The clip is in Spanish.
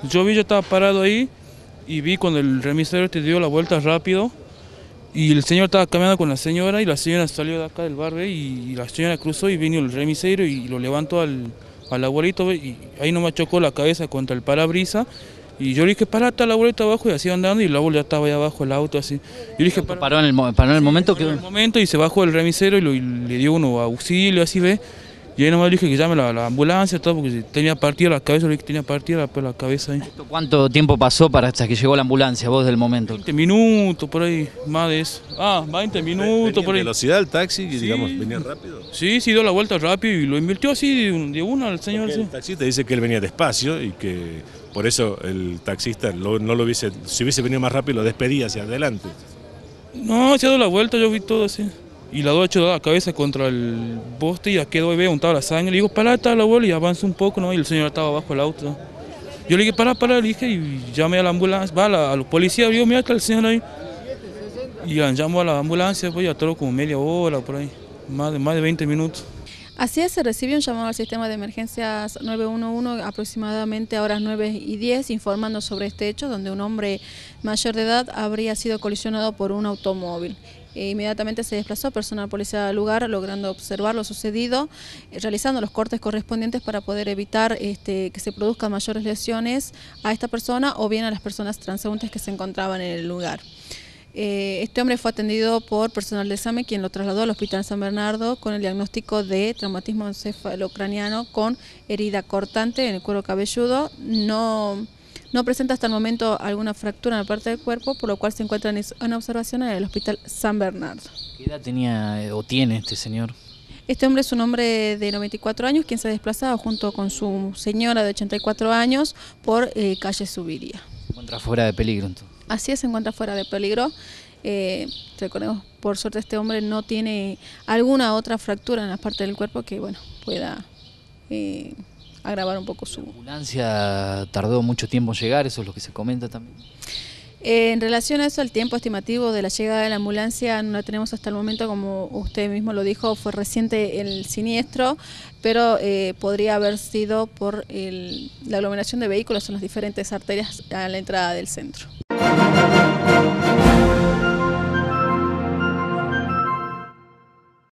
Yo estaba parado ahí y vi cuando el remisero te dio la vuelta rápido y el señor estaba caminando con la señora y la señora salió de acá del barrio y la señora cruzó y vino el remisero y lo levantó al abuelito y ahí nomás chocó la cabeza contra el parabrisas. Y yo le dije, pará, está la abuelita abajo y así andando y el abuelo ya estaba ahí abajo el auto así. Yo le dije, Paró en paró en el momento paró que... en el momento y se bajó el remisero y le dio uno auxilio así ve. Y ahí nomás le dije que llame la ambulancia todo porque tenía partida la cabeza, le dije que tenía partida la cabeza ahí. ¿Cuánto tiempo pasó para hasta que llegó la ambulancia, vos del momento? 20 minutos por ahí, más de eso. 20 minutos por ahí. ¿Velocidad el taxi? Sí. Digamos, ¿venía rápido? Sí, dio la vuelta rápido y lo invirtió así de una al señor. Porque Sí. el taxista dice que él venía despacio y que por eso el taxista no lo hubiese, si hubiese venido más rápido lo despedía hacia adelante. No, se ha dado la vuelta, yo vi todo así. Y la 2 la cabeza contra el poste y ya quedó y ve untaba la sangre. Le digo, pará, está la abuela y avanza un poco, ¿no? Y el señor estaba abajo del auto. Yo le dije, pará, le dije, y llamé a la ambulancia, a los policías, vio, mira, está el señor ahí. Y ya llamó a la ambulancia, pues ya tardó como media hora por ahí, más de 20 minutos. Así es, se recibió un llamado al sistema de emergencias 911 aproximadamente a horas 9:10 informando sobre este hecho donde un hombre mayor de edad habría sido colisionado por un automóvil. Inmediatamente se desplazó personal policial al lugar logrando observar lo sucedido, realizando los cortes correspondientes para poder evitar que se produzcan mayores lesiones a esta persona o bien a las personas transeúntes que se encontraban en el lugar. Este hombre fue atendido por personal de SAME, quien lo trasladó al Hospital San Bernardo con el diagnóstico de traumatismo encefalocraniano con herida cortante en el cuero cabelludo. No presenta hasta el momento alguna fractura en la parte del cuerpo, por lo cual se encuentra en observación en el Hospital San Bernardo. ¿Qué edad tenía o tiene este señor? Este hombre es un hombre de 94 años, quien se ha desplazado junto con su señora de 84 años por calle Subiría. Se encuentra fuera de peligro entonces. Así es, se encuentra fuera de peligro. Recordemos, por suerte este hombre no tiene alguna otra fractura en la parte del cuerpo que pueda agravar un poco su... ¿La ambulancia tardó mucho tiempo en llegar? Eso es lo que se comenta también. En relación a eso, el tiempo estimativo de la llegada de la ambulancia no la tenemos hasta el momento, como usted mismo lo dijo, fue reciente el siniestro, pero podría haber sido por la aglomeración de vehículos en las diferentes arterias a la entrada del centro.